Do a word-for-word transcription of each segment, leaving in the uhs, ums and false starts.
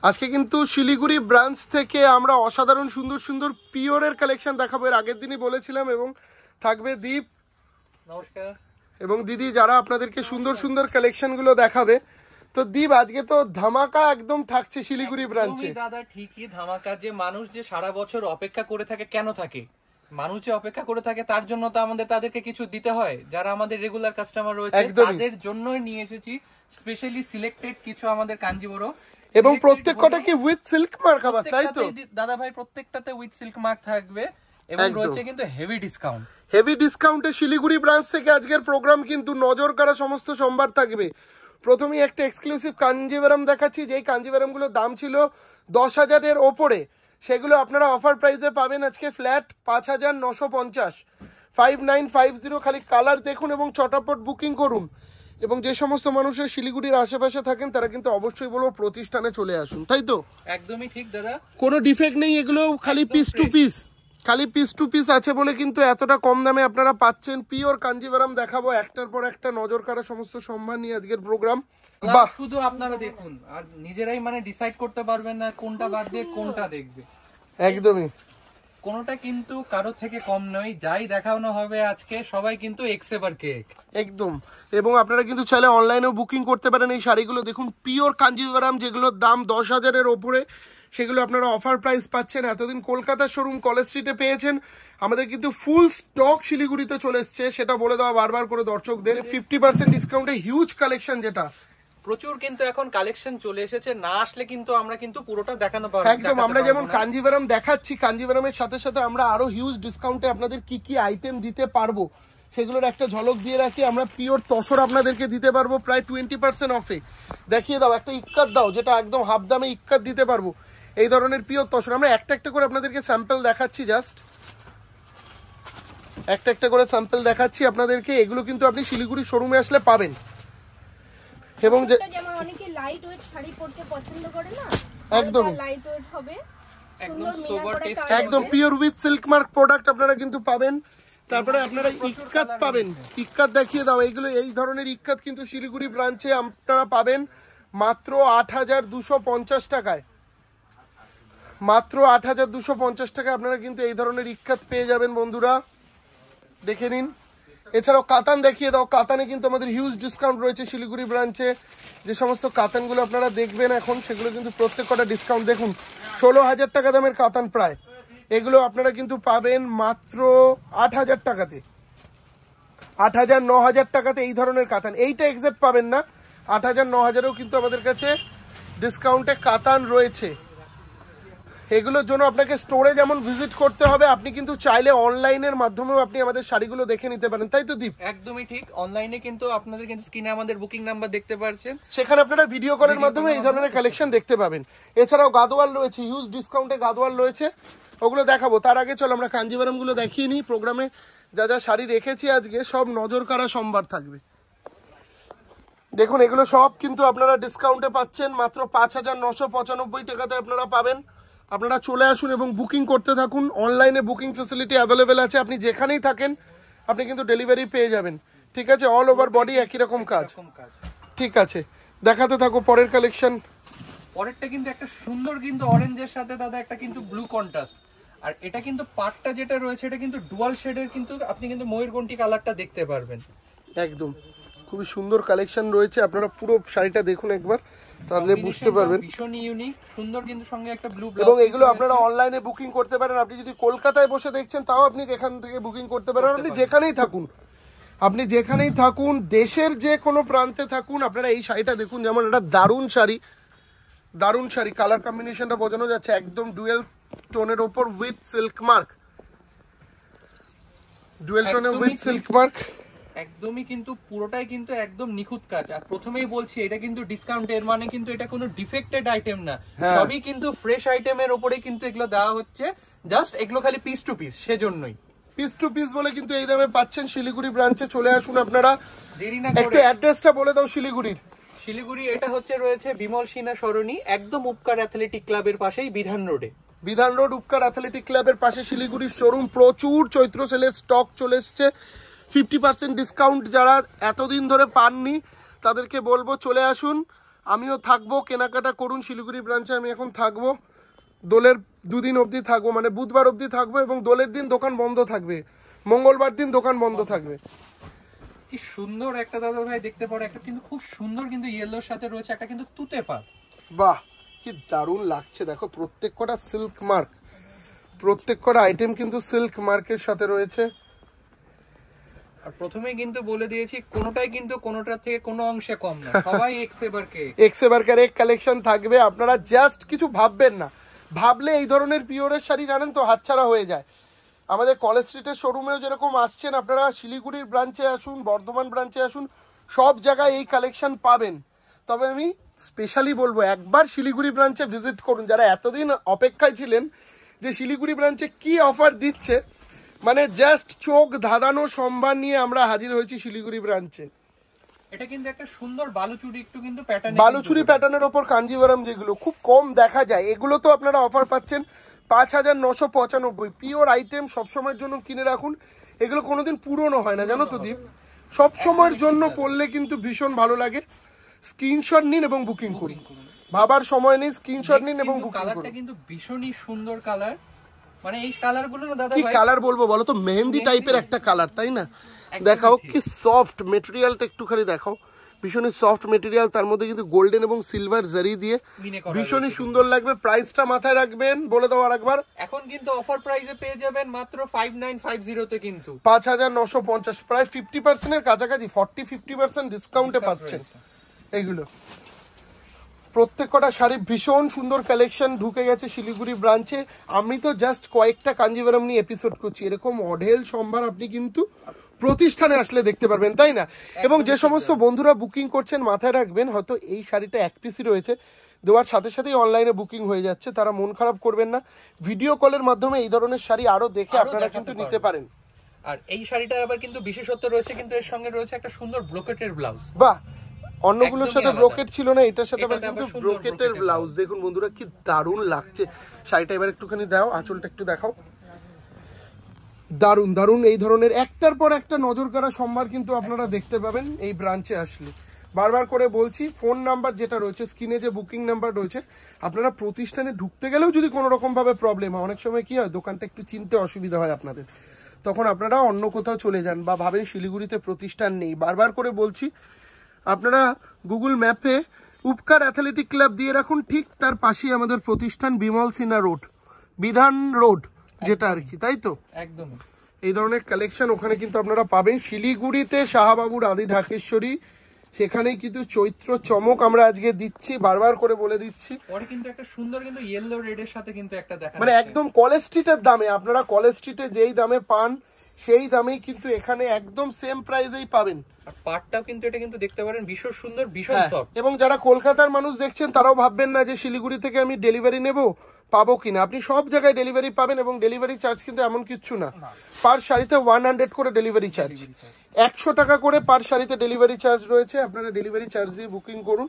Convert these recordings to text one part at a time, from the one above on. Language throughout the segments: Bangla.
আজকে কিন্তু শিলিগুড়ি ব্রাঞ্চ থেকে আমরা অসাধারণ সুন্দর সুন্দর পিওরের কালেকশন দেখাবো। এর আগের দিনই বলেছিলাম, এবং থাকবে দীপ নমস্কার এবং দিদি, যারা আপনাদেরকে সুন্দর সুন্দর কালেকশনগুলো দেখাবে। তো দীপ, আজকে তো ধামাকা একদম থাকছে শিলিগুড়ি ব্রাঞ্চে। দাদা ঠিকই ধামাকা, যে মানুষ যে সারা বছর অপেক্ষা করে থাকে, কেন থাকে মানুষ যে অপেক্ষা করে থাকে, তার জন্য তো আমাদের তাদেরকে কিছু দিতে হয়। যারা আমাদের রেগুলার কাস্টমার রয়েছে তাদের জন্যই নিয়ে এসেছি স্পেশালি সিলেক্টেড কিছু আমাদের কাঞ্জিবরম, এবং প্রত্যেকটা কি উইথ সিল্ক মার্ক আবার, তাই তো দাদা ভাই? প্রত্যেকটাতে উইথ সিল্ক মার্ক থাকবে এবং রয়েছে কিন্তু হেভি ডিসকাউন্ট। হেভি ডিসকাউন্টে শিলিগুড়ি ব্রাঞ্চ থেকে আজকের প্রোগ্রাম কিন্তু নজর কাড়া সমস্ত সম্ভার থাকবে। প্রথমেই একটা এক্সক্লুসিভ কাঞ্জিভারাম দেখাচ্ছি, যেই কাঞ্জিভারামগুলোর দাম ছিল দশ হাজারের ওপরে, সেগুলো আপনারা অফার প্রাইসে পাবেন আজকে ফ্ল্যাট পাঁচ হাজার নশো পঞ্চাশ ফাইভ নাইন ফাইভ জিরো। খালি কালার দেখুন এবং চটাপট বুকিং করুন। এবং যে সমস্ত মানুষের শিলিগুড়ির আশেপাশে থাকেন তারা কিন্তু অবশ্যই বলবো প্রতিষ্ঠানে চলে আসুন, তাই তো? একদমই ঠিক দাদা, কোনো ডিফেক্ট নেই, এগুলো খালি পিস টু পিস খালি পিস টু পিস আছে বলে কিন্তু এতটা কম দামে আপনারা পাচ্ছেন। পিওর কাঞ্জিভারাম দেখাবো একটার পর একটা, নজর কাড়া সমস্ত সম্মান নিয়ে আজকের প্রোগ্রাম। বাহ, শুধু আপনারা দেখুন আর নিজেরাই মানে ডিসাইড করতে পারবেন না কোনটা বাদ দিয়ে কোনটা দেখবে। একদমই, কোনটা কিন্তু কারো থেকে কম নয়। যাই দেখানো হবে আজকে সবাই কিন্তু এক্সেবার কেক একদম। এবং আপনারা কিন্তু চাইলে অনলাইনেও বুকিং করতে পারেন। এই শাড়িগুলো দেখুন, পিওর কাঞ্জিভারাম, যেগুলোর দাম দশ হাজারের ওপরে, সেগুলো আপনারা অফার প্রাইস পাচ্ছেন। এতদিন কলকাতার শোরুম কলেজ স্ট্রিটে পেয়েছেন, আমাদের কিন্তু ফুল স্টক শিলিগুড়িতে চলে এসছে, সেটা বলে দেওয়া বারবার করে দর্শকদের। ফিফটি পার্সেন্ট ডিসকাউন্টে হিউজ কালেকশন, যেটা প্রচুর কিন্তু এখন কালেকশন চলে এসেছে। না আসলে কিন্তু আমরা কিন্তু পুরোটা দেখানো পারবো একদম। আমরা যেমন কাঞ্জিভারাম দেখাচ্ছি, কাঞ্জিভারামের সাথে সাথে আমরা আরো হিউজ ডিসকাউন্টে আপনাদের কি কি আইটেম দিতে পারবো সেগুলোর একটা ঝলক দিয়ে রাখি। আমরা পিওর তসর আপনাদেরকে দিতে পারবো প্রায় টোয়েন্টি পার্সেন্ট অফে। দেখিয়ে দাও একটা ইক্কাত দাও, যেটা একদম হাফ দামে ইক্কাত দিতে পারবো। এই ধরনের পিওর তসর আমরা একটা একটা করে আপনাদেরকে স্যাম্পল দেখাচ্ছি, জাস্ট একটা একটা করে স্যাম্পল দেখাচ্ছি আপনাদেরকে। এগুলো কিন্তু আপনি শিলিগুড়ি শোরুমে আসলে পাবেন। এবং যেমন অনেকে লাইট ওয়েট শাড়ি পরতে পছন্দ করে না, একদম লাইট ওয়েট হবে, একদম সোবার টেস্ট, একদম pure with silk mark product আপনারা কিন্তু পাবেন। তারপরে আপনারা ইক্কাত পাবেন, ইক্কাত দেখিয়ে দাও। এইগুলো এই ধরনের ইক্কাত কিন্তু শিলিগুড়ি ব্রাঞ্চে আপনারা পাবেন মাত্র আট হাজার দুশো পঞ্চাশ টাকায়। মাত্র আট হাজার দুশো পঞ্চাশ টাকায় আপনারা কিন্তু এই ধরনের ইক্কাত পেয়ে যাবেন বন্ধুরা, দেখে নিন। এছাড়াও কাতান দেখিয়ে দাও, কাতানে কিন্তু আমাদের হিউজ ডিসকাউন্ট রয়েছে শিলিগুড়ি ব্রাঞ্চে। যে সমস্ত কাতানগুলো আপনারা দেখবেন এখন, সেগুলো কিন্তু প্রত্যেক কটা ডিসকাউন্ট দেখুন। ষোলো হাজার টাকা দামের কাতান প্রায়, এগুলো আপনারা কিন্তু পাবেন মাত্র আট হাজার টাকাতে, আট হাজার ন হাজার টাকাতে এই ধরনের কাতান। এইটা এক্সাক্ট পাবেন না, আট হাজার ন হাজারেও কিন্তু আমাদের কাছে ডিসকাউন্টে কাতান রয়েছে। এগুলোর জন্য আপনাকে স্টোরে যেমন ভিজিট করতে হবে, আপনি কিন্তু চাইলে অনলাইনের মাধ্যমেও আপনি আমাদের শাড়িগুলো দেখে নিতে পারেন, তাই তো দীপ? একদমই ঠিক। অনলাইনে কিন্তু আপনাদের কিন্তু স্ক্রিনে আমাদের বুকিং নাম্বার দেখতে পাচ্ছেন, সেখানে আপনারা ভিডিও কলের মাধ্যমে এই ধরনের কালেকশন দেখতে পাবেন। এছাড়াও গাদোয়াল রয়েছে, হিউজ ডিসকাউন্টে গাদোয়াল রয়েছে, ওগুলো দেখাবো। তার আগে চলো আমরা কাঞ্জিভারাম গুলো দেখিয়ে নিই। প্রোগ্রামে যা যা শাড়ি রেখেছি আজকে সব নজর কাড়া সম্ভার থাকবে। দেখুন, এগুলো সব কিন্তু আপনারা ডিসকাউন্টে পাচ্ছেন মাত্র পাঁচ হাজার নশো পঁচানব্বই টাকাতে আপনারা পাবেন। আপনারা চলে আসুন এবং বুকিং করতে থাকুন। অনলাইনে বুকিং ফেসিলিটি অ্যাভেলেবেল আছে, আপনি যেখানেই থাকেন আপনি কিন্তু ডেলিভারি পেয়ে যাবেন, ঠিক আছে? অল ওভার বডি একই রকম কাজ, ঠিক আছে? দেখাতে থাকো পরের কালেকশন। পরেরটা কিন্তু একটা সুন্দর কিন্তু অরেঞ্জের সাথে দাদা একটা কিন্তু ব্লু কন্ট্রাস্ট, আর এটা কিন্তু পাটটা যেটা রয়েছে এটা কিন্তু ডুয়াল শেডের, কিন্তু আপনি কিন্তু ময়ূরকণ্ঠী কালারটা দেখতে পারবেন। একদম খুবই সুন্দর কালেকশন রয়েছে, আপনারা পুরো শাড়িটা দেখুন একবার, তাহলে বুঝতে পারবেন। ভীষণ ইউনিক, সুন্দর কিন্তু সঙ্গে একটা ব্লু, এবং এগুলো আপনারা অনলাইনে বুকিং করতে পারেন। আপনি যদি কলকাতায় বসে দেখছেন তাও আপনি এখান থেকে বুকিং করতে পারেন। আপনি যেখানেই থাকুন, আপনি যেখানেই থাকুন, দেশের যে কোনো প্রান্তে থাকুন, আপনারা এই শাড়িটা দেখুন। যেমন এটা দারুণ শাড়ি, দারুণ শাড়ি, কালার কম্বিনেশনটা বোঝানো যাচ্ছে, একদম ডুয়েল টোনের ওপর উইথ সিল্ক মার্ক, ডুয়েল টোনে উইথ সিল্ক মার্ক। একদমই কিন্তু পুরোটাই কিন্তু একদম নিখুঁত কাজ। আর প্রথমেই বলছি এটা কিন্তু ডিসকাউন্ট, এর মানে কিন্তু এটা কোনো ডিফেক্টেড আইটেম না, সবই কিন্তু ফ্রেশ আইটেমের উপরে কিন্তু এগুলো দেওয়া হচ্ছে। জাস্ট এগুলো খালি পিস টু পিস, সেজন্যই পিস টু পিস বলে কিন্তু এই দামে পাচ্ছেন। শিলিগুড়ি ব্রাঞ্চে চলে আসুন আপনারা, দেরি না একটু অ্যাড্রেসটা বলে দাও শিলিগুড়ির। শিলিগুড়ি এটা হচ্ছে রয়েছে বিমল সিনহা সরণি, একদম উপকার অ্যাথলেটিক ক্লাবের পাশেই, বিধান রোডে। বিধান রোড উপকার অ্যাথলেটিক ক্লাবের পাশে শিলিগুড়ির শোরুম। প্রচুর চৈত্র সেলের স্টক চলে এসছে, ফিফটি পার্সেন্ট ডিসকাউন্ট যারা এতদিন ধরে পাননি তাদেরকে বলবো চলে আসুন। আমিও থাকবো, কেনাকাটা করুন শিলিগুড়ি ব্রাঞ্চে। আমি এখন থাকবো দোলের দুদিন অবধি থাকবো, মানে বুধবার অবধি থাকবো, এবং দোলের দিন দোকান বন্ধ থাকবে, মঙ্গলবার দিন দোকান বন্ধ থাকবে। কি সুন্দর একটা দাদা ভাই দেখতে পারো, একটা কিন্তু খুব সুন্দর কিন্তু ইয়েলোর সাথে রয়েছে একটা কিন্তু তুতে পাত। বাহ কি দারুণ লাগছে, দেখো প্রত্যেক কটা সিল্ক মার্ক, প্রত্যেক কটা আইটেম কিন্তু সিল্ক মার্কের সাথে রয়েছে। আর প্রথমেই কিন্তু বলে দিয়েছি কোনোটাই কিন্তু কোনোটার থেকে কোনো অংশে কম না, সবাই এক্সেবার কে এক্সেবার কে এক কালেকশন থাকবে। আপনারা জাস্ট কিছু ভাববেন না, ভাবলে এই ধরনের পিওরের শাড়ি জানেন তো হাতছাড়া হয়ে যায়। আমাদের কলেজ স্ট্রিটের শোরুমেও যেরকম আসছেন, আপনারা শিলিগুড়ির ব্রাঞ্চে আসুন, বর্ধমান ব্রাঞ্চে আসুন, সব জায়গায় এই কালেকশন পাবেন। তবে আমি স্পেশালি বলবো একবার শিলিগুড়ি ব্রাঞ্চে ভিজিট করুন, যারা এতদিন অপেক্ষায় ছিলেন যে শিলিগুড়ি ব্রাঞ্চে কি অফার দিচ্ছে, মানে জাস্ট চোখ ধাঁধানো সম্ভার নিয়ে আমরা হাজির হয়েছি শিলিগুড়ি ব্রাঞ্চে। এটা কিন্তু একটা সুন্দর বালুচুরি একটু কিন্তু প্যাটার্ন, বালুচুরি প্যাটার্নের ওপর কাঞ্জিভারাম, যেগুলো খুব কম দেখা যায়, এগুলো তো আপনারা অফার পাচ্ছেন পাঁচ হাজার নশো পঁচানব্বই। পিওর আইটেম সবসময়ের জন্য কিনে রাখুন, এগুলো কোনোদিন পুরনো হয় না জানো তো দীপ, সবসময়ের জন্য পড়লে কিন্তু ভীষণ ভালো লাগে। স্ক্রিনশট নিন এবং বুকিং করুন, ভাবার সময় নেই, স্ক্রিনশট নিন এবং বুকিং করুন। কালারটা কিন্তু ভীষণই সুন্দর কালার, মানে এই কালারগুলো না দাদা কি ভাই, কালার বলবো বলো তো, মেহেন্দি টাইপের একটা কালার, তাই না? দেখাও কি সফট মেটেরিয়ালটা, একটুখানি দেখাও, ভীষণই সফট মেটেরিয়াল, তার মধ্যে কিন্তু গোল্ডেন এবং সিলভার জারি দিয়ে ভীষণই সুন্দর লাগবে। প্রাইসটা মাথায় রাখবেন, বলে দাও আরেকবার। এখন কিন্তু অফার প্রাইসে পেয়ে যাবেন মাত্র ফাইভ নাইন ফাইভ জিরো তে, কিন্তু পাঁচ হাজার নশো পঞ্চাশ, প্রায় ফিফটি পার্সেন্ট এর কাছাকাছি, ফর্টি ফিফটি পার্সেন্ট ডিসকাউন্টে পাচ্ছেন এইগুলো। প্রত্যেক কটা শাড়ি ভীষণ সুন্দর কালেকশন ঢুকে গেছে শিলিগুড়ি ব্রাঞ্চে। আমি তো জাস্ট কয়েকটা কাঞ্জিভারাম নিয়ে এপিসোড করছি, এরকম অঢেল সম্ভার আপনি কিন্তু প্রতিষ্ঠানে আসলে দেখতে পারবেন, তাই না? এবং যে সমস্ত বন্ধুরা বুকিং করছেন মাথায় রাখবেন, হয়তো এই শাড়িটা এক পিসই রয়েছে, দেওয়ার সাথে সাথেই অনলাইনে বুকিং হয়ে যাচ্ছে, তারা মন খারাপ করবেন না, ভিডিও কলের মাধ্যমে এই ধরনের শাড়ি আরো দেখে আপনারা কিন্তু নিতে পারেন। আর এই শাড়িটার আবার কিন্তু বিশেষত্ব রয়েছে, কিন্তু এর সঙ্গে রয়েছে একটা সুন্দর ব্রোকেটের ব্লাউজ। বাহ, অন্যগুলোর সাথে ব্রোকেট ছিল না, এটার সাথে আবার কিন্তু ব্রোকেটের ব্লাউজ। দেখুন বন্ধুরা কি দারুণ লাগছে শাড়িটা, এবার একটুখানি দাও, আঁচলটা একটু দেখাও, দারুণ দারুণ। এই ধরনের একটার পর একটা নজর কাড়া সম্ভার কিন্তু আপনারা দেখতে পাবেন এই ব্রাঞ্চে আসলে। বারবার করে বলছি, ফোন নাম্বার যেটা রয়েছে স্ক্রিনে, যে বুকিং নাম্বার রয়েছে, আপনারা প্রতিষ্ঠানে ঢুকতে গেলেও যদি কোনো রকম ভাবে প্রবলেম হয়, অনেক সময় কি হয় দোকানটা একটু চিনতে অসুবিধা হয় আপনাদের, তখন আপনারা অন্য কোথাও চলে যান বা ভাবেন শিলিগুড়িতে প্রতিষ্ঠান নেই। বারবার করে বলছি, আপনারা গুগল ম্যাপে উপকার অ্যাথলেটিক ক্লাব দিয়ে রাখুন, ঠিক তার পাশেই আমাদের প্রতিষ্ঠান বিমল সিনহা রোড, বিধান রোড যেটা আর কি, তাই তো? একদম এই ধরনের কালেকশন ওখানে কিন্তু আপনারা পাবেন। শিলিগুড়িতে শাহবাবুর আদি ঢাকেশ্বরী, সেখানেই কিন্তু চৈত্র চমক আমরা আজকে দিচ্ছি, বারবার করে বলে দিচ্ছি। পরে কিন্তু একটা সুন্দর কিন্তু ইয়েলো রেড এর সাথে কিন্তু একটা দেখা, মানে একদম কলেজ স্ট্রিটের দামে, আপনারা কলেজ স্ট্রিটে যেই দামে পান সেই দামেই কিন্তু এখানে একদম সেম প্রাইসেই পাবেন। আর পাটটাও কিন্তু এটা কিন্তু দেখতে পারেন ভীষণ সুন্দর, ভীষণ সফট। এবং যারা কলকাতার মানুষ দেখছেন তারাও ভাববেন না যে শিলিগুড়ি থেকে আমি ডেলিভারি নেব, পাবো কিনা, আপনি সব জায়গায় ডেলিভারি পাবেন। এবং ডেলিভারি চার্জ কিন্তু এমন কিছু না, পার শাড়িতে ওয়ান হান্ড্রেড করে ডেলিভারি চার্জ, একশো টাকা করে পার শাড়িতে ডেলিভারি চার্জ রয়েছে, আপনারা ডেলিভারি চার্জ দিয়ে বুকিং করুন।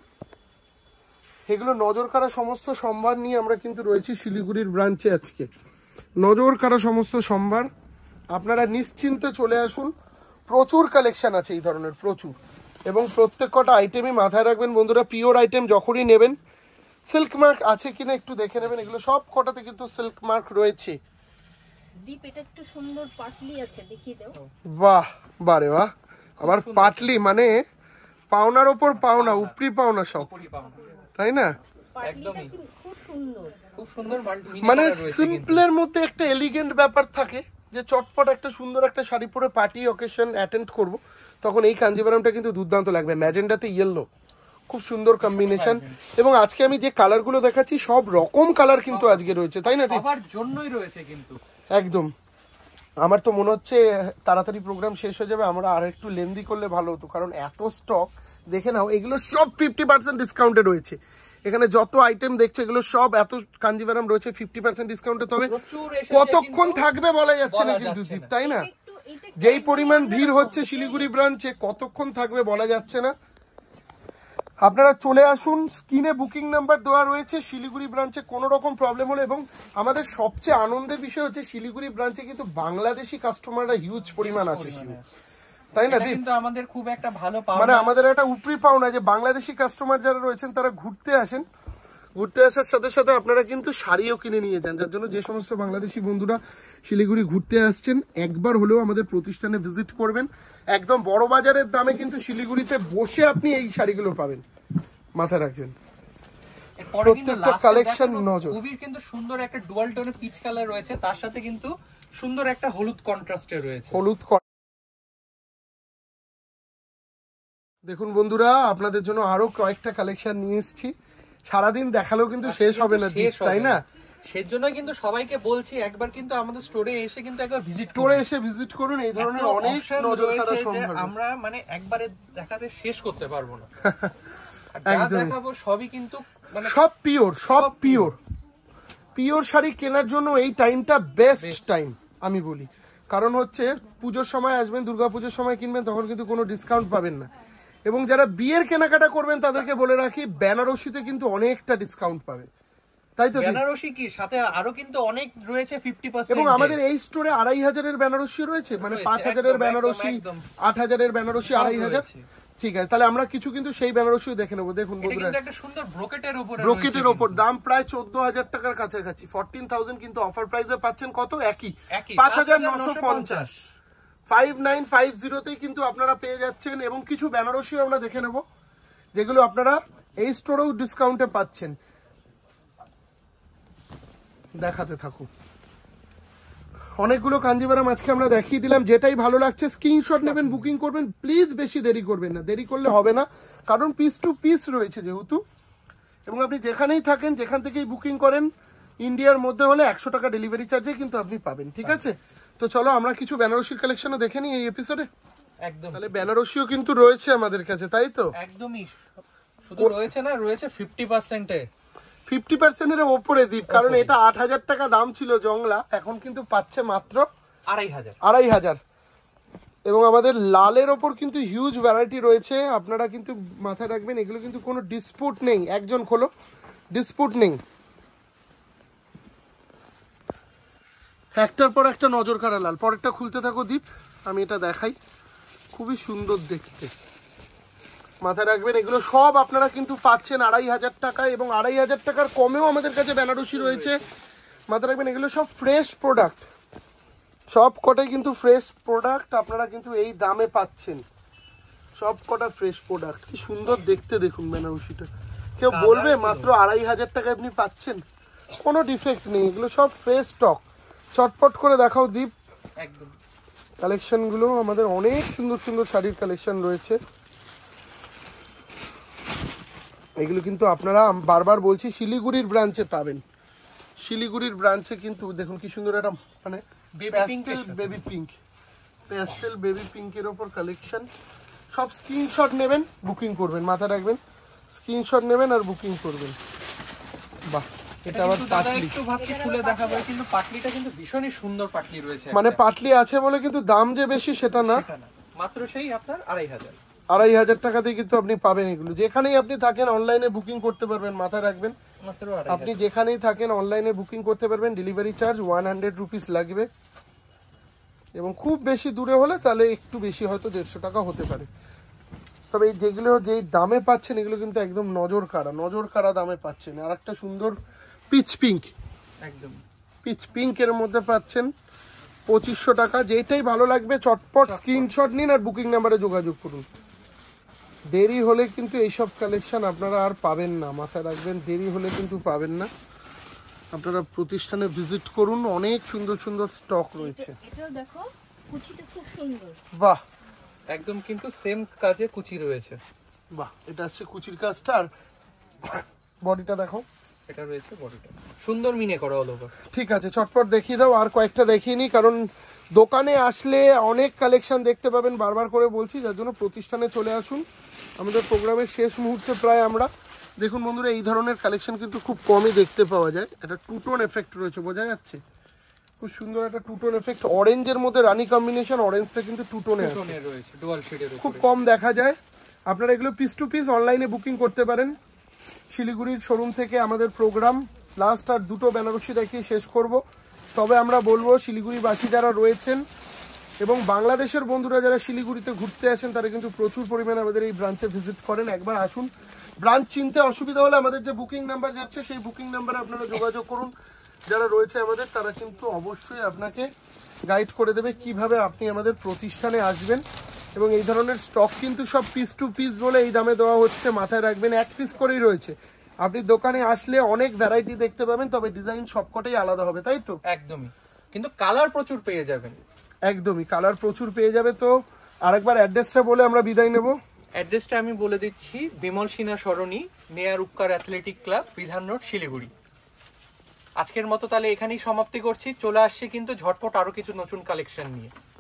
এগুলো নজর কাড়া সমস্ত সম্ভার নিয়ে আমরা কিন্তু রয়েছি শিলিগুড়ির ব্রাঞ্চে আজকে। নজর কাড়া সমস্ত সম্ভার, আপনারা নিশ্চিন্তে চলে আসুন, প্রচুর কালেকশন আছে এই ধরনের, প্রচুর। এবং প্রত্যেক কটা আইটেমই মাথায় রাখবেন বন্ধুরা, পিওর আইটেম যখনই নেবেন সিল্ক মার্ক আছে কিনা একটু দেখে নেবেন, এগুলো সব কটাতে কিন্তু সিল্ক মার্ক রয়েছে। দীপ, এটা একটু সুন্দর পাটলি আছে, দেখিয়ে দাও। বাহ বারে বাহ, আবার পাটলি মানে পাওনার ওপর পাওনা, উপরি পাওনা সব, তাই না? পাটলিটা কিন্তু খুব সুন্দর, খুব সুন্দর, মানে সিম্পলের মধ্যে একটা এলিগেন্ট ব্যাপার থাকে, যে চটপট একটা সুন্দর একটা শাড়ি পরে পার্টি অকেশন অ্যাটেন্ড করব, তখন এই কাঞ্জিভারামটা কিন্তু দুর্দান্ত লাগবে। ম্যাজেন্ডাতে ইয়েলো, খুব সুন্দর কম্বিনেশন। এবং আজকে আমি যে কালারগুলো দেখাচ্ছি সব রকম কালার কিন্তু আজকে রয়েছে, তাই না? সবার জন্যই রয়েছে কিন্তু একদম। আমার তো মনে হচ্ছে তাড়াতাড়ি প্রোগ্রাম শেষ হয়ে যাবে, আমরা আর একটু লেন্দি করলে ভালো হতো, কারণ এত স্টক। দেখে নাও, এগুলো সব ফিফটি পার্সেন্ট ডিসকাউন্টে রয়েছে, এখানে যত আইটেম দেখছো এগুলো সব এত কাঞ্জিভারাম রয়েছে ফিফটি পার্সেন্ট ডিসকাউন্টে। তবে কতক্ষণ থাকবে বলা যাচ্ছে না কিন্তু দীপ, তাই না? যেই পরিমাণ ভিড় হচ্ছে শিলিগুড়ি ব্রাঞ্চে, কতক্ষণ থাকবে বলা যাচ্ছে না। আপনারা চলে আসুন, স্ক্রিনে বুকিং নাম্বার দেওয়া রয়েছে। শিলিগুড়ি ব্রাঞ্চে কোনো রকম প্রবলেম হলে, এবং আমাদের সবচেয়ে আনন্দের বিষয় হচ্ছে শিলিগুড়ি ব্রাঞ্চে কিন্তু বাংলাদেশি কাস্টমাররা হিউজ পরিমাণ আছে, তাই না? কিন্তু আমাদের খুব একটা ভালো পাওনা, মানে আমাদের একটা উপরি পাওনা যে বাংলাদেশি কাস্টমার যারা রয়েছেন তারা ঘুরতে আসেন, ঘুরতে আসার সাথে সাথে আপনারা কিন্তু শাড়িও কিনে নিয়ে যান। যার জন্য যে সমস্ত বাংলাদেশি বন্ধুরা শিলিগুড়ি ঘুরতে আসছেন একবার হলেও আমাদের প্রতিষ্ঠানে ভিজিট করবেন। একদম বড় বাজারের দামে কিন্তু শিলিগুড়িতে বসে আপনি এই শাড়িগুলো পাবেন, মাথায় রাখবেন। প্রত্যেকটা কালেকশন নজর। খুবই কিন্তু সুন্দর একটা ডুয়াল টোনের পিচ কালার রয়েছে, তার সাথে কিন্তু সুন্দর একটা হলুদ কন্ট্রাস্টে রয়েছে। হলুদ দেখুন বন্ধুরা, আপনাদের জন্য আরো কয়েকটা কালেকশন নিয়ে এসেছি। সারাদিন দেখালেও কিন্তু শেষ হবে না, তাই না? সেজন্য কিন্তু সবাইকে বলছি একবার কিন্তু আমাদের স্টোরে এসে কিন্তু একবার ভিজিট স্টোরে এসে ভিজিট করুন। এই ধরনের অনেক নজর কাড়া সম্ভব, আমরা মানে একবারে দেখাতে শেষ করতে পারবো না। যা দেখাবো সবই কিন্তু মানে সব পিওর, সব পিওর পিওর শাড়ি কেনার জন্য এই টাইমটা বেস্ট টাইম আমি বলি। কারণ হচ্ছে পুজোর সময় আসবেন, দুর্গাপুজোর সময় কিনবেন, তখন কিন্তু কোনো ডিসকাউন্ট পাবেন না। এবং যারা বিয়ের কেনাকাটা করবেন তাদেরকে বলে রাখি, বেনারসিতে কিন্তু অনেকটা ডিসকাউন্ট পাবে, তাই তো? বেনারসি কি সাথে আরো কিন্তু অনেক রয়েছে ফিফটি পার্সেন্ট। এবং আমাদের এই স্টোরে আড়াই হাজারের বেনারসি রয়েছে, মানে পাঁচ হাজারের বেনারসি, আট হাজারের বেনারসি, আড়াই হাজার। ঠিক আছে, তাহলে আমরা কিছু কিন্তু সেই বেনারসিও দেখে নেবো। দেখুন বন্ধুরা, একটা সুন্দর ব্রোকেটের উপর, ব্রোকেটের উপর দাম প্রায় চোদ্দ হাজার টাকার কাছাকাছি, ফোরটিন থাউজেন্ড, কিন্তু অফার প্রাইসে পাচ্ছেন কত? একই পাঁচ হাজার নশো পঞ্চাশ, ফাইভ নাইন ফাইভ জিরোতেই কিন্তু আপনারা পেয়ে যাচ্ছেন। এবং কিছু বেনারসিও আমরা দেখে নেব যেগুলো আপনারা এই স্টোরেও ডিসকাউন্টে পাচ্ছেন। দেখাতে থাকুন। অনেকগুলো কাঞ্জিভারাম আজকে আমরা দেখিয়ে দিলাম। যেটাই ভালো লাগছে স্ক্রিনশট নেবেন, বুকিং করবেন। প্লিজ বেশি দেরি করবেন না, দেরি করলে হবে না, কারণ পিস টু পিস রয়েছে যেহেতু। এবং আপনি যেখানেই থাকেন, যেখান থেকেই বুকিং করেন, ইন্ডিয়ার মধ্যে হলে একশো টাকা ডেলিভারি চার্জে কিন্তু আপনি পাবেন। ঠিক আছে, তো চলো আমরা কিছু বেনারসির কালেকশনও দেখে নিই এই এপিসোডে। একদম, তাহলে বেনারসিও কিন্তু রয়েছে আমাদের কাছে, তাই তো? একদমই, শুধু রয়েছে না, রয়েছে ফিফটি পার্সেন্টে, ফিফটি পার্সেন্টের ওপরে দ্বীপ। কারণ এটা আট হাজার টাকা দাম ছিল জংলা, এখন কিন্তু পাচ্ছে মাত্র আড়াই হাজার আড়াই হাজার এবং আমাদের লালের ওপর কিন্তু হিউজ ভ্যারাইটি রয়েছে। আপনারা কিন্তু মাথায় রাখবেন, এগুলো কিন্তু কোনো ডিসপুট নেই। একজন খোলো, ডিসপুট নেই। একটার পর একটা নজর কাড়া লাল। পরেরটা খুলতে থাকো দীপ, আমি এটা দেখাই। খুবই সুন্দর দেখতে, মাথায় রাখবেন। এগুলো সব আপনারা কিন্তু পাচ্ছেন আড়াই হাজার টাকায়, এবং আড়াই হাজার টাকার কমেও আমাদের কাছে বেনারসি রয়েছে। মাথায় রাখবেন, এগুলো সব ফ্রেশ প্রোডাক্ট, সব কটাই কিন্তু ফ্রেশ প্রোডাক্ট আপনারা কিন্তু এই দামে পাচ্ছেন। সব কটা ফ্রেশ প্রোডাক্ট। কি সুন্দর দেখতে দেখুন বেনারসিটা। কেউ বলবে মাত্র আড়াই হাজার টাকায় আপনি পাচ্ছেন? কোনো ডিফেক্ট নেই, এগুলো সব ফ্রেশ স্টক। চটপট করে দেখাও দীপ। একদম, কালেকশনগুলো আমাদের অনেক সুন্দর সুন্দর শাড়ির কালেকশন রয়েছে। এগুলো কিন্তু আপনারা বারবার বলছি শিলিগুড়ির ব্রাঞ্চে পাবেন। শিলিগুড়ির ব্রাঞ্চে কিন্তু দেখুন কি সুন্দর একটা মানে pastel baby pink, pastel baby পিঙ্কের ওপর কালেকশন। সব স্ক্রিনশট নেবেন, বুকিং করবেন। মাথা রাখবেন, স্ক্রিনশট নেবেন আর বুকিং করবেন। বাহ, এটা আবার পাটলি। একটু ভাবছি খুলে দেখাবো, কিন্তু পাটলিটা কিন্তু ভীষণই সুন্দর পাটলি রয়েছে। মানে পাটলি আছে বলে কিন্তু দাম যে বেশি সেটা না, মাত্র সেই আপনার আড়াই হাজার আড়াই হাজার টাকাতে কিন্তু আপনি পাবেন এগুলো। যেখানেই আপনি থাকেন অনলাইনে বুকিং করতে পারবেন। মাথায় রাখবেন, আপনি যেখানেই থাকেন অনলাইনে বুকিং করতে পারবেন। Delivery charge one hundred rupees লাগবে, এবং খুব বেশি দূরে হলে তাহলে একটু বেশি, হয়তো দেড়শো টাকা হতে পারে। তবে এই যেগুলো যেই দামে পাচ্ছেন এগুলো কিন্তু একদম নজর কাড়া, নজর কাড়া দামে পাচ্ছেন। আর একটা সুন্দর পিচ পিঙ্ক, একদম পিচ পিঙ্কের মধ্যে পাচ্ছেন পঁচিশশো টাকা। যেটাই ভালো লাগবে চটপট স্ক্রিনশট নিন আর বুকিং নাম্বারে যোগাযোগ করুন। দেরি হলে কিন্তু এইসব কালেকশন আপনারা আর পাবেন না, মাথায় রাখবেন। দেরি হলে কিন্তু পাবেন না। আপনারা প্রতিষ্ঠানে ভিজিট করুন, অনেক সুন্দর সুন্দর স্টক রয়েছে। এটাও দেখো, কুচিটা খুব সুন্দর। বাহ, একদম কিন্তু সেম কাজে কুচি রয়েছে। বাহ, এটা আসছে কুচির কাজটা। আর বডিটা দেখো, এটা রয়েছে বডিটা সুন্দর মিনে করা অল ওভার। ঠিক আছে, চটপট দেখিয়ে দাও। আর কয়েকটা দেখিয়ে নিই, কারণ দোকানে আসলে অনেক কালেকশন দেখতে পাবেন, বারবার করে বলছি। যার জন্য প্রতিষ্ঠানে চলে আসুন। আমাদের প্রোগ্রামের শেষ মুহূর্তে প্রায় আমরা। দেখুন বন্ধুরা, এই ধরনের কালেকশন কিন্তু খুব কমই দেখতে পাওয়া যায়। একটা টু টোন এফেক্ট রয়েছে, বোঝা যাচ্ছে? খুব সুন্দর একটা টু টোন এফেক্ট। অরেঞ্জের মধ্যে রানী কম্বিনেশন, অরেঞ্জটা কিন্তু টু টোনে আছে, ডুয়াল শেডের উপরে খুব কম দেখা যায়। আপনারা এগুলো পিস টু পিস অনলাইনে বুকিং করতে পারেন। শিলিগুড়ির শোরুম থেকে আমাদের প্রোগ্রাম লাস্ট আর দুটো বেনারসি দেখিয়ে শেষ করব। তবে আমরা বলবো শিলিগুড়িবাসী যারা রয়েছেন এবং বাংলাদেশের বন্ধুরা যারা শিলিগুড়িতে ঘুরতে আসেন তারা কিন্তু প্রচুর পরিমাণে আমাদের এই ব্রাঞ্চে ভিজিট করেন। একবার আসুন, ব্রাঞ্চ চিনতে অসুবিধা হলে আমাদের যে বুকিং নাম্বার যাচ্ছে সেই বুকিং নাম্বারে আপনারা যোগাযোগ করুন। যারা রয়েছে আমাদের তারা কিন্তু অবশ্যই আপনাকে গাইড করে দেবে কিভাবে আপনি আমাদের প্রতিষ্ঠানে আসবেন। এবং এই ধরনের স্টক কিন্তু সব পিস টু পিস বলে এই দামে দেওয়া হচ্ছে, মাথায় রাখবেন এক পিস করেই রয়েছে। আপনি দোকানে আসলে অনেক ভ্যারাইটি দেখতে পাবেন, তবে ডিজাইন সবকটাই আলাদা হবে, তাই তো? একদমই, কিন্তু কালার প্রচুর পেয়ে যাবেন। একদমই, কালার প্রচুর পেয়ে যাবে। তো আরেকবার অ্যাড্রেসটা বলে আমরা বিদায় নেব। অ্যাড্রেসটা আমি বলে দিচ্ছি, Bimal Sinha Sarani, near Upakar athletic club, Bidhan road, Siliguri. আজকের মতো তাহলে এখানেই সমাপ্তি করছি। চলে আসছি কিন্তু ঝটপট আরো কিছু নতুন কালেকশন নিয়ে।